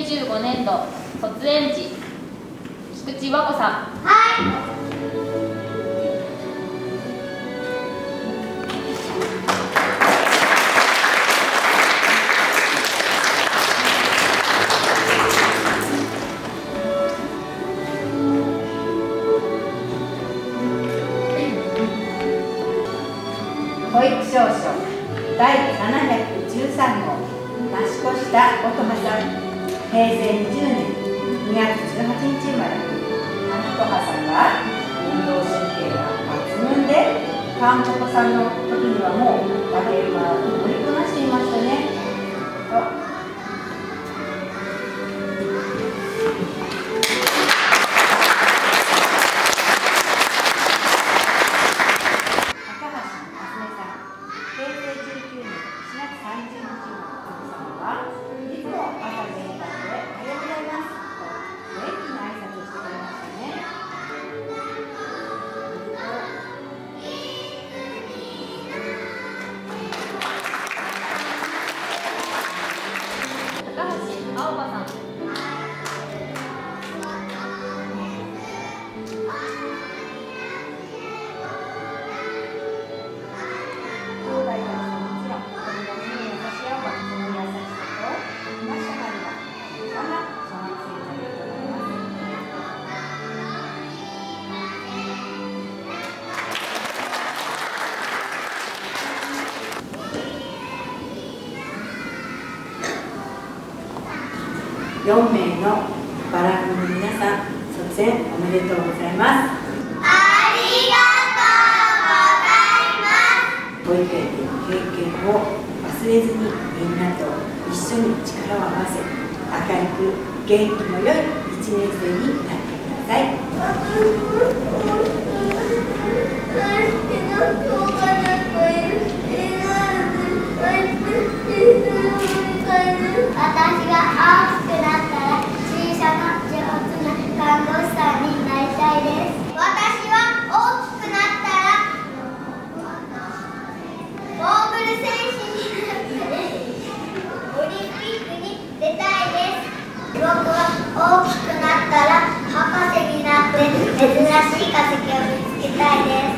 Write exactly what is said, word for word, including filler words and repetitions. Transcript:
うじゅうごねんど卒園児菊池和子さん。 はい。 保育証書だいななひゃくじゅうさんごう増越した乙葉さん、へいせいにじゅうねんにがつじゅうはちにち生まれ。乙葉さんは運動神経が抜群で、たんぽぽさんの時にはもうバレエは乗りこなしていましたね。よんめいのバラ組の皆さん、卒園おめでとうございます。 ありがとうございます。 保育園での経験を忘れずに、みんなと一緒に力を合わせ、明るく元気の良いいちねんせいになってください。 私が大きくなったら小さな上手な看護師さんになりたいです。私は大きくなったらモーグル選手になってオリンピックに出たいです。僕は大きくなったら博士になって珍しい化石を見つけたいです。